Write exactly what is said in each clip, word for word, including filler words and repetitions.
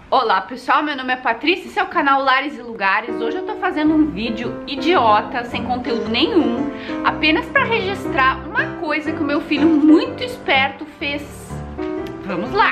Olá pessoal, meu nome é Patrícia, esse é o canal Lares e Lugares. Hoje eu tô fazendo um vídeo idiota, sem conteúdo nenhum, apenas para registrar uma coisa que o meu filho muito esperto fez. Vamos lá!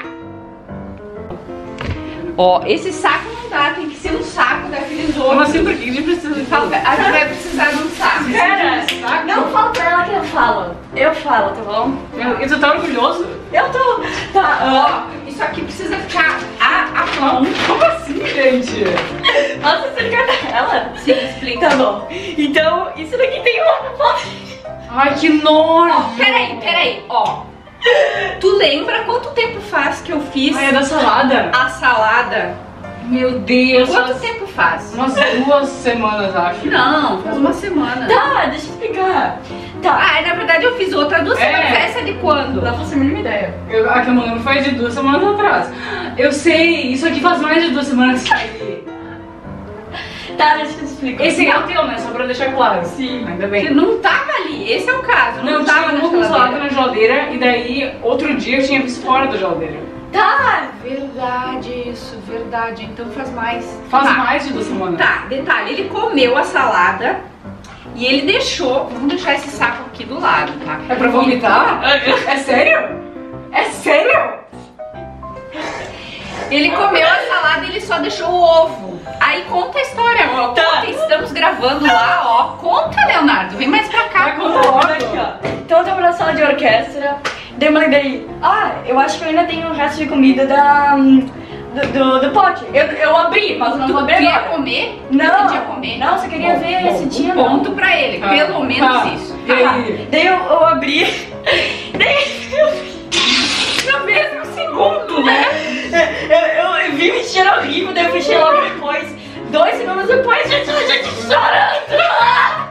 Ó, esse saco não dá, tem que ser um saco daqueles outros. Como assim? Por que a gente precisa de Fala, a gente vai precisar de um saco. Cara, não fala pra ela que eu falo. Eu falo, tá bom? E tu tá orgulhoso? Eu tô. Tá. Ó, isso aqui precisa ficar a, a mão. Como assim, gente? Nossa, você ligar ela? Sim, explica. Tá bom. Então, isso daqui tem uma. Ai, que nojo! Ó, peraí, peraí, ó. Tu lembra quanto tempo faz que eu fiz Ai, é da salada? a salada? Meu Deus! Quanto faz tempo faz? Umas duas semanas, acho. Não, faz uma semana. Tá, deixa eu explicar. Tá. Ah, na verdade eu fiz outra duas É. semanas. Essa é de quando? Não faço a mínima ideia. Eu, a que eu me lembro foi de duas semanas atrás. Eu sei, isso aqui faz mais de duas semanas que saiu. Tá, deixa eu te explicar. Esse é o teu, né? Só pra deixar claro. Sim. Ainda Porque bem. não tava ali, esse é o caso. Não, Não, tava tava na uma salada geladeira. na geladeira e daí outro dia eu tinha visto fora da geladeira. Tá. Verdade, isso, verdade. Então faz mais. Faz Tá. mais de duas semanas. Tá, detalhe, ele comeu a salada e ele deixou. Vamos deixar esse saco aqui do lado, tá? É pra vomitar? É sério? É sério? Ele comeu a salada e ele só deixou o ovo. Aí conta a história, ó. Tá. Conta, estamos gravando lá, ó. Conta, Leonardo. Vem mais pra cá. Vai contar logo. Aqui, ó. Então eu tava na sala de orquestra. Daí eu daí. Ah, eu acho que eu ainda tenho o resto de comida da. Do, do, do pote. Eu, eu abri, mas eu não Tu vou abrir queria agora. comer? Não, Tu podia comer? não, só queria Bom, ver bom, se tinha um não. ponto pra ele, Ah, pelo menos ah, isso. E aí? Daí eu, eu abri. Daí eu No mesmo segundo, né? Eu, eu, eu vi um cheiro horrível, daí eu fui cheirar logo depois. Dois segundos depois, gente, a gente chorando.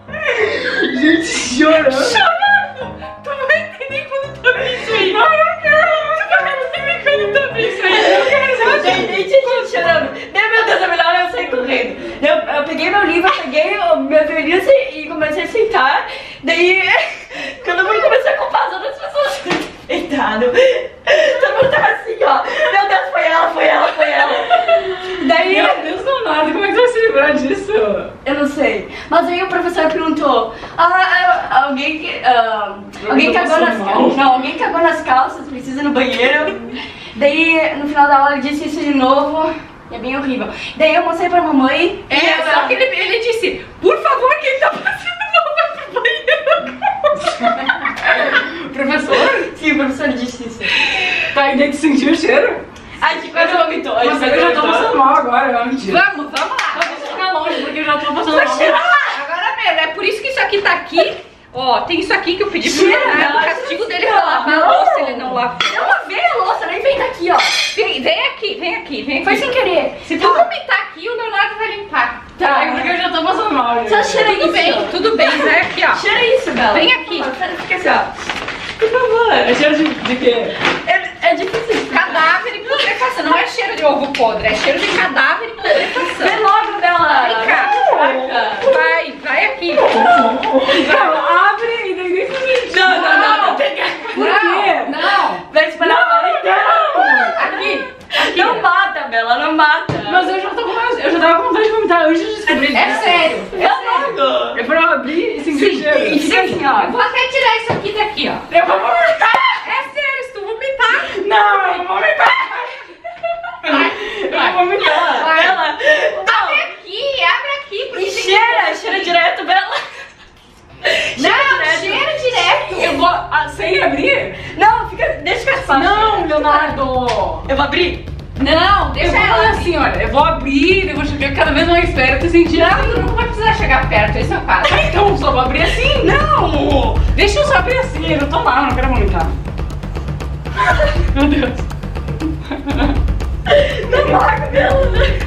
Gente chorando. Chorando! Tu vai entender quando tu vê isso aí. Ai, eu quero! Tu vai entender quando tu vê isso aí. Eu quero saber. Daí, daí tinha gente chorando. Daí, meu Deus, é melhor eu sair correndo. Daí eu, eu peguei meu livro, eu peguei o meu violino e comecei a sentar. Daí, quando eu comecei a culpar as outras pessoas deitado. Todo mundo tava assim, ó. Meu Deus, foi ela, foi ela, foi ela. Daí, Meu Deus, Leonardo, como é que tu vai se livrar disso? eu não sei. Mas aí o professor perguntou: ah, alguém que. ah, alguém cagou nas calças. Não, alguém cagou nas calças, precisa ir no banheiro. Daí no final da aula ele disse isso de novo. E é bem horrível. Daí eu mostrei pra mamãe. É, e só ela- que ele, ele disse, por favor, quem tá passando mal vai pro banheiro. Professor? Sim, o professor disse isso. Tá, e daí tu sentiu o cheiro? A gente quase vomitou. a gente Mas quase eu já tô vomitou. passando mal agora, é mentira. Vamos, vamos lá. Mas deixa eu ficar longe, porque eu já tô passando Vai mal. cheirar. Agora mesmo, é por isso que isso aqui tá aqui. Ó, tem isso aqui que eu pedi pro Cheira, Leonardo. O não, castigo cheira. dele é lavar a Não. louça, ele não lavou. Eu lavei a louça, nem vem daqui, ó. Vem, vem aqui, vem aqui, vem aqui. Foi sem querer. Se tu vomitar aqui, o Leonardo vai limpar. Tá. É porque eu já tô passando mal, gente. Só cheira Tudo isso. bem, tudo bem, vai aqui, ó. Cheira isso, Bela. Vem aqui. Fica assim, ó. Por favor. É cheiro de, de quê? É, é difícil. Cadáver e putrefação. Não é cheiro de ovo podre, é cheiro de cadáver e putrefação. Vem logo, Bela. Vem cá. Caraca. Vai, vai aqui. Não, abre e daí nem se Não, não, não, não. Tem que... Por quê? Não, não. Vai espalhar fora. Aqui, aqui. Não mata, Bela, não mata. Mas eu já tô com mais, eu já tava com vontade de vomitar antes de descobrir. É sério. Vai logo. É pra eu abrir e sentir o cheiro. E fica assim, ó. Eu vou até tirar isso aqui daqui, ó. Eu vou vomitar! É sério, se tu vomitar. Não, eu vou vomitar! Eu vou vomitar! Vai. Bela. Abre aqui, abre aqui. porque E tem cheira, que- cheira direto, Bela. Não, cheira direto. Eu vou. Ah, sem abrir? Não, fica, deixa ficar assim. Não, Leonardo! Eu vou abrir. Não, Eu deixa vou ela fazer assim. assim, olha, eu vou abrir, eu vou chegar cada vez mais perto e sentir. Não, tu não vai precisar chegar perto, esse é o caso. Ah, então eu só vou abrir assim? Não! Deixa eu só abrir assim, eu não tô mal, eu não quero vomitar. Meu Deus. Não larga, Bela.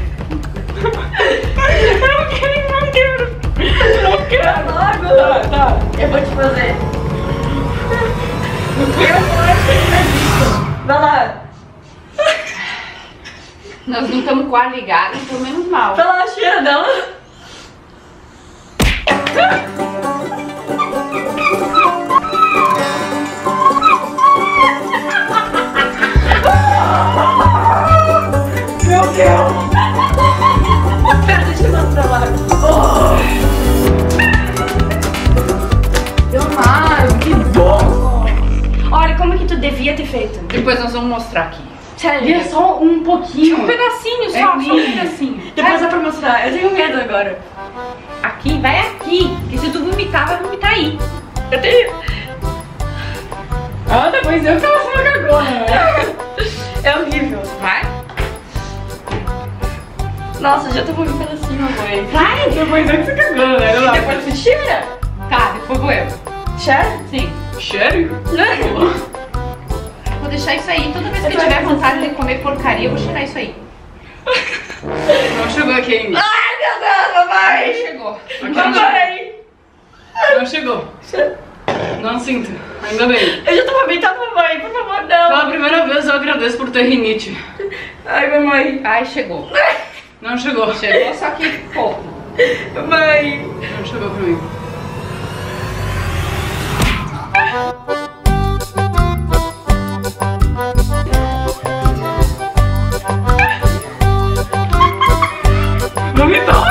Eu não quero, não quero. Eu não quero. Logo. Tá, tá. Eu vou te fazer. Eu vou te Vai lá. Nós não estamos com o ar ligado, então menos mal. Vai lá, cheira dela. Deus! Pera, deixa eu mandar pra lá. Leonardo, que bom! Olha, como que tu devia ter feito? Depois nós vamos mostrar aqui. Sério? E é só um pouquinho. Um pedacinho só, É só um mínimo. pedacinho. Depois dá pra mostrar. Eu tenho medo agora. Aqui, vai aqui. Porque se tu vomitar, vai vomitar aí. Eu tenho... Ah, depois eu que tava sendo cagona, né? É horrível. Vai? Nossa, já tô com um pedacinho, mãe. Vai! Depois eu que você cagou, né? Não. Depois tu tira. Tá, depois vou eu. Sério? Sim. Sério? Vou deixar isso aí. Toda vez que eu Vai tiver fazer. vontade de comer porcaria, eu vou tirar isso aí. Não chegou aqui ainda. Ai, meu Deus, Aí mamãe. chegou. Aqui não Mamãe. chegou. Não chegou. Não sinto. Ainda bem. Eu já tô vomitando, mamãe. Por favor, Pela não. primeira vez eu agradeço por ter rinite. Ai, mamãe. Ai, chegou. Não chegou. Chegou, só que pouco. Mamãe. Não chegou pra mim. Vomitou!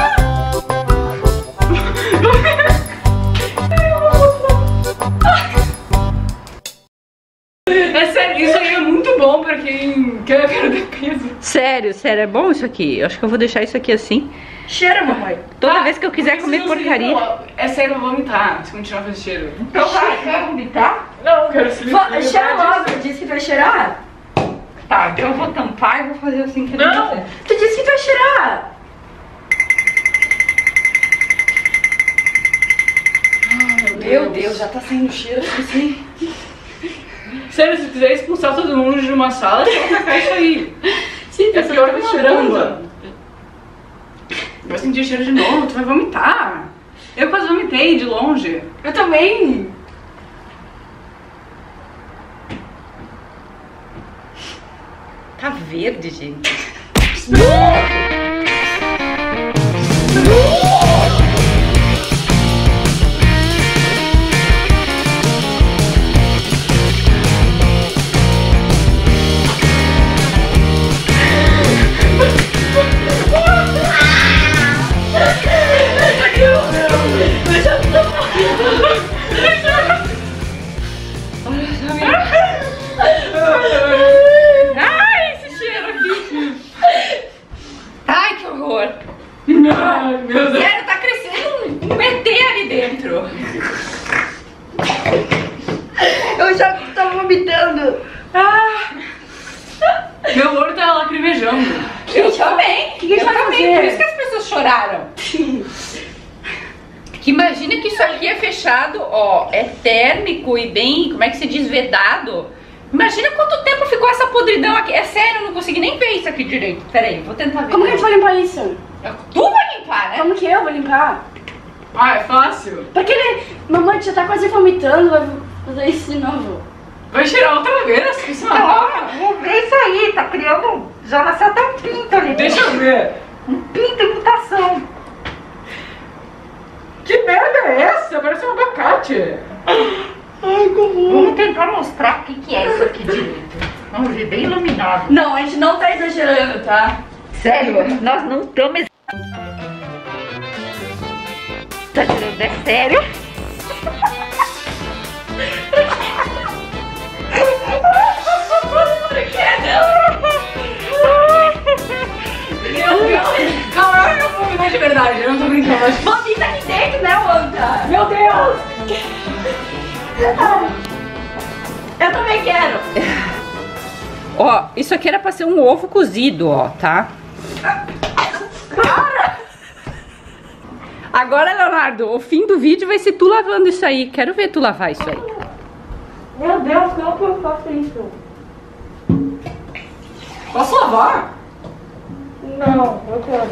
É sério, isso aí é muito bom pra quem quer perder peso. Sério, sério, é bom isso aqui. Eu acho que eu vou deixar isso aqui assim. Cheira, mamãe. Toda Ah, vez que eu quiser mas comer se não porcaria. seguir, É sério, eu vou vomitar se continuar fazendo cheiro. Então vai, quer vomitar? Não, eu quero se Va- Cheira logo. Disse que vai cheirar. Tá, então eu vou tampar e vou fazer assim que Não. não. Tu disse que vai cheirar. Meu Deus, já tá saindo cheiro assim. Sério, se quiser expulsar todo mundo de uma sala, só tacar isso aí. Sim, É pior que tá uma bomba. Vai sentir cheiro de novo, tu vai vomitar. Eu quase vomitei de longe. Eu também. Tá verde, gente. Ai, esse cheiro aqui. Ai, que horror. Ai, meu Deus. Sério, tá crescendo um E T ali dentro. Eu já tô vomitando. Ah, Meu olho tá lacrimejando. eu também. que a gente eu vai também. fazer? Por isso que as pessoas choraram. Que imagina que isso aqui é fechado, ó, é térmico e bem, como é que se diz, vedado. Imagina quanto tempo ficou essa podridão aqui. É sério, eu não consegui nem ver isso aqui direito. Pera aí, vou tentar ver. Como que a gente vai limpar isso? Tu vai limpar, né? Como que eu vou limpar? Ah, é fácil. Porque ele... Mamãe já tá quase vomitando, vai fazer isso de novo. Vai cheirar outra vez, que isso é uma vaca. Vamos ver isso aí, tá criando. Já nasceu até um pinto ali. Deixa eu ver. Um pinto em mutação. Que merda é essa? Parece um abacate. Ai, como... Vamos tentar mostrar o que, que é isso aqui direito. Vamos ver, bem iluminado. Não, a gente não tá exagerando, tá? Sério? Nós não estamos exagerando, é sério? Meu Deus. Calma, eu vou vomitar de verdade. Eu não tô brincando. Acho que- Vomita aqui dentro, né, Wanda? Meu Deus. Eu também quero. Ó, isso aqui era pra ser um ovo cozido, ó, tá? Agora, Leonardo, o fim do vídeo vai ser tu lavando isso aí. Quero ver tu lavar isso aí. Meu Deus, como que eu faço isso? Posso lavar? Não, eu quero.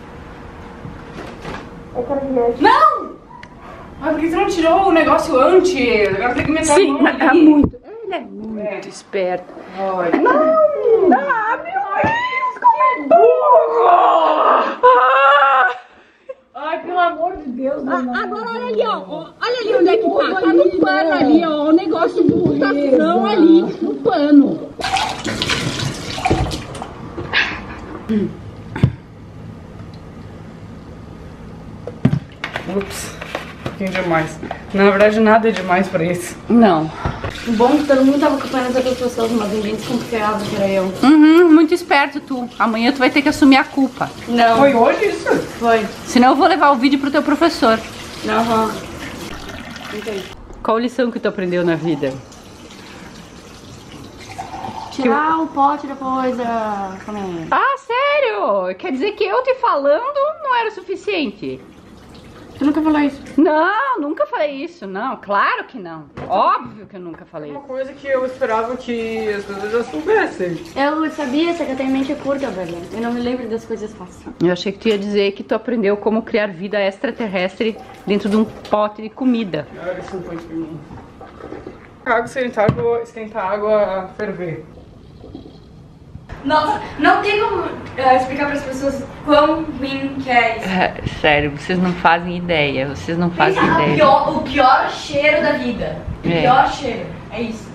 Eu quero ver. Não! Mas por que você não tirou o negócio antes? Agora tem que meter a Sim, mão mas é ali. muito. Ele é muito esperto. Ai. Não! Ah, meu Deus, como é burro! Ah! Ai, pelo amor de Deus, não. Agora olha ali, ó. ó. Olha ali onde é que tá. Tá no pano ali, ó. O negócio de mutação ali, no pano. Ups, um pouquinho demais. Na verdade, nada é demais pra isso. Não. O bom é que todo mundo tava acompanhando as outras pessoas, mas a gente desconfiava que era eu. Uhum, muito esperto tu. Amanhã tu vai ter que assumir a culpa. Não. Foi hoje isso? Foi. Senão eu vou levar o vídeo pro teu professor. Aham. Entendi. Qual lição que tu aprendeu na vida? Tirar o pote depois da comer. Ah, sério? Quer dizer que eu te falando não era o suficiente? Tu nunca falou isso? Não, nunca falei isso. Não, claro que não. Óbvio que eu nunca falei Uma isso. coisa que eu esperava que as pessoas já soubessem. Eu sabia, só que eu tenho mente curta, velho. Eu não me lembro das coisas fáceis. Eu achei que tu ia dizer que tu aprendeu como criar vida extraterrestre dentro de um pote de comida. Ah, isso não pode pra mim. Água, esquentar água, esquentar água a ferver. Nossa, não tem como uh, explicar para as pessoas quão ruim que é isso. É, sério, vocês não fazem ideia. Vocês não fazem Pensa, ideia. o, pior, o pior cheiro da vida. O É. pior cheiro. É isso.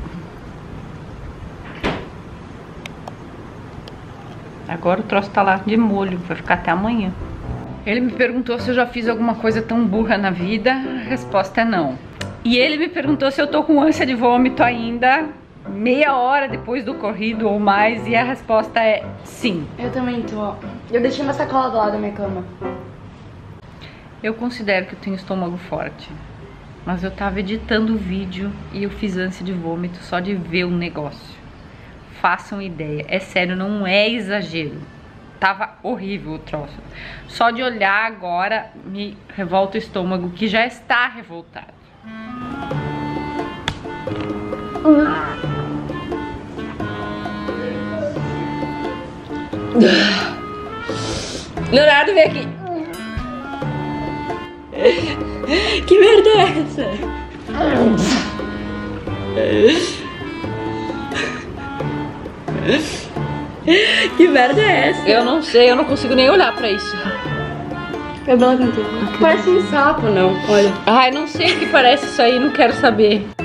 Agora o troço tá lá de molho, vai ficar até amanhã. Ele me perguntou se eu já fiz alguma coisa tão burra na vida. A resposta é não. E ele me perguntou se eu tô com ânsia de vômito ainda, meia hora depois do corrido ou mais, e a resposta é sim. Eu também tô. Eu deixei uma sacola do lado da minha cama. Eu considero que eu tenho estômago forte, mas eu tava editando o vídeo e eu fiz ânsia de vômito só de ver o negócio. Façam ideia, é sério, não é exagero. Tava horrível o troço. Só de olhar agora me revolta o estômago, que já está revoltado. Leonardo, vem aqui. Que merda é essa? Que merda é essa? Eu não sei, eu não consigo nem olhar pra isso. Cabelo cantando. Parece um sapo, não. Olha. Ai, não sei o que parece isso aí, não quero saber.